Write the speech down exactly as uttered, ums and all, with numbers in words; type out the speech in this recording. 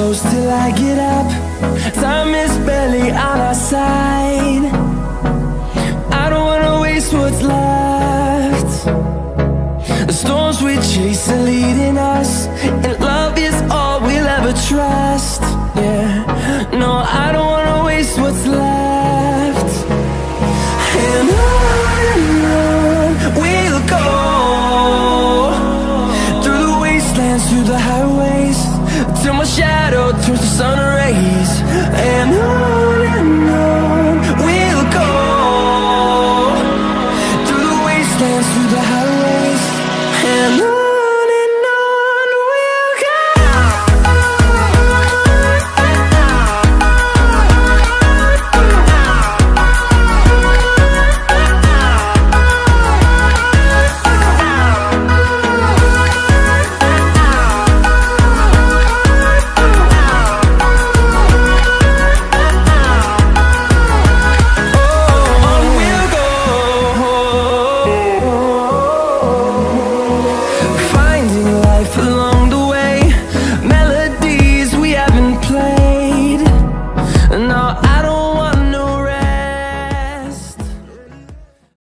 close till I get up. Time is barely on our side. I don't wanna waste what's left. The storms we chase are leading us.